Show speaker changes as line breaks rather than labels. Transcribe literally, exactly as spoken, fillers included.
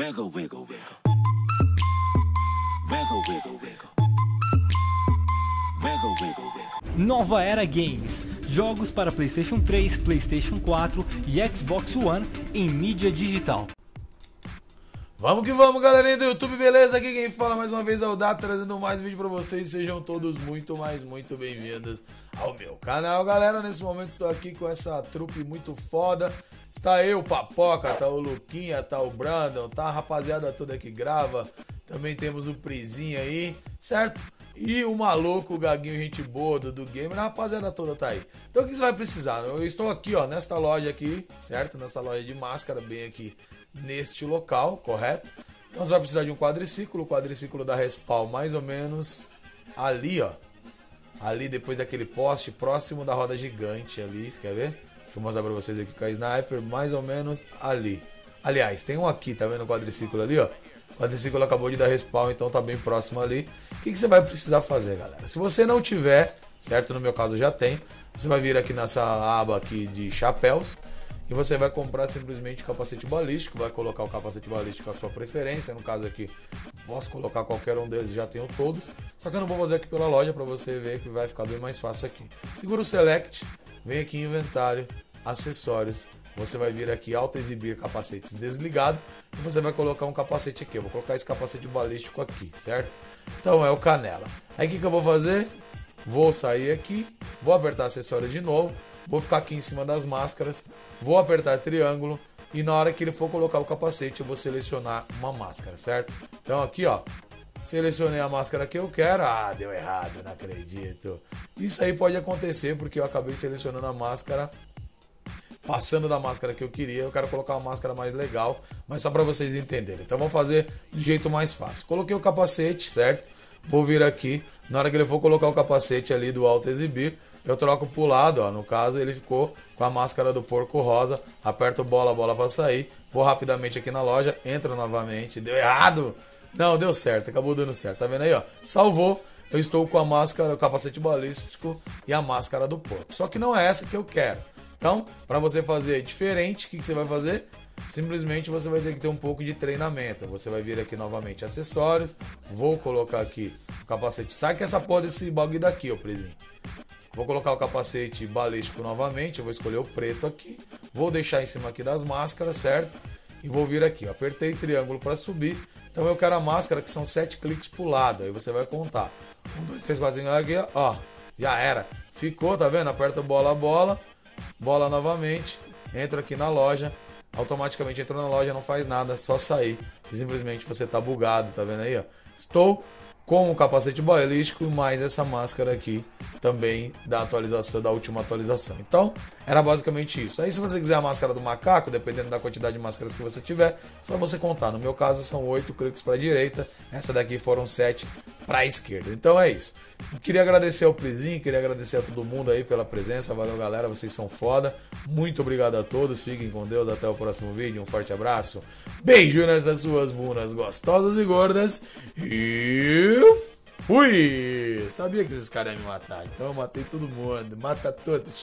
Wiggle, wiggle, wiggle. Wiggle, wiggle, wiggle. Wiggle, wiggle, wiggle.
Nova Era Games. Jogos para PlayStation três, PlayStation quatro e Xbox One em mídia digital.
Vamos que vamos, galerinha do YouTube, beleza? Aqui quem fala mais uma vez é o Dato, trazendo mais vídeo pra vocês. Sejam todos muito, mais muito bem-vindos ao meu canal, galera. Nesse momento estou aqui com essa trupe muito foda. Está eu, Papoca, tá o Luquinha, tá o Brandon, tá a rapaziada toda que grava. Também temos o Prizinho aí, certo? E o maluco, o Gaguinho, gente boa do, do Gamer, a rapaziada toda tá aí. Então o que você vai precisar? Eu estou aqui, ó, nesta loja aqui, certo? Nesta loja de máscara, bem aqui neste local, correto? Então você vai precisar de um quadriciclo, o quadriciclo da Respawn mais ou menos ali, ó. Ali depois daquele poste, próximo da roda gigante ali, você quer ver? Deixa eu mostrar pra vocês aqui com a sniper, mais ou menos ali. Aliás, tem um aqui, tá vendo o quadriciclo ali, ó? O quadriciclo acabou de dar Respawn, então tá bem próximo ali. O que, que você vai precisar fazer, galera? Se você não tiver, certo? No meu caso já tem. Você vai vir aqui nessa aba aqui de chapéus e você vai comprar simplesmente capacete balístico. Vai colocar o capacete balístico à sua preferência. No caso aqui, posso colocar qualquer um deles, já tenho todos. Só que eu não vou fazer aqui pela loja para você ver que vai ficar bem mais fácil aqui. Segura o Select, vem aqui em Inventário, Acessórios. Você vai vir aqui Auto Exibir Capacetes desligado e você vai colocar um capacete aqui. Eu vou colocar esse capacete balístico aqui, certo? Então é o Canela. Aí o que, que eu vou fazer? Vou sair aqui, vou apertar acessórios de novo, vou ficar aqui em cima das máscaras, vou apertar triângulo e na hora que ele for colocar o capacete eu vou selecionar uma máscara, certo? Então aqui, ó, selecionei a máscara que eu quero. Ah, deu errado, não acredito. Isso aí pode acontecer porque eu acabei selecionando a máscara passando da máscara que eu queria. Eu quero colocar uma máscara mais legal, mas só para vocês entenderem. Então vamos fazer do jeito mais fácil. Coloquei o capacete, certo? Vou vir aqui, na hora que ele for colocar o capacete ali do Auto Exibir, eu troco pro lado, ó. No caso ele ficou com a máscara do porco rosa. Aperto bola, bola para sair. Vou rapidamente aqui na loja, entro novamente. Deu errado? Não, deu certo, acabou dando certo. Tá vendo aí, ó? Salvou. Eu estou com a máscara, o capacete balístico e a máscara do porco. Só que não é essa que eu quero. Então, para você fazer diferente, o que, que você vai fazer? Simplesmente você vai ter que ter um pouco de treinamento. Você vai vir aqui novamente, acessórios. Vou colocar aqui o capacete. Sai que essa porra desse bagulho daqui, ó, Prezinho. Vou colocar o capacete balístico novamente. Eu vou escolher o preto aqui. Vou deixar em cima aqui das máscaras, certo? E vou vir aqui, ó. Apertei triângulo para subir. Então eu quero a máscara que são sete cliques pro lado. Aí você vai contar. Um, dois, três, quatro, cinco, aqui, ó. Já era. Ficou, tá vendo? Aperta bola, bola. Bola novamente, entra aqui na loja, automaticamente entrou na loja, não faz nada, só sair e simplesmente você tá bugado, tá vendo aí, ó? Estou com o capacete balístico mais essa máscara aqui também da atualização, da última atualização. Então, era basicamente isso. Aí se você quiser a máscara do macaco, dependendo da quantidade de máscaras que você tiver, só você contar. No meu caso são oito cliques para a direita, essa daqui foram sete para a esquerda. Então é isso. Queria agradecer ao Prizinho, queria agradecer a todo mundo aí pela presença. Valeu, galera, vocês são foda. Muito obrigado a todos, fiquem com Deus, até o próximo vídeo. Um forte abraço, beijo nessas suas bunas gostosas e gordas e fui! Sabia que esses caras iam me matar, então eu matei todo mundo. Mata todos.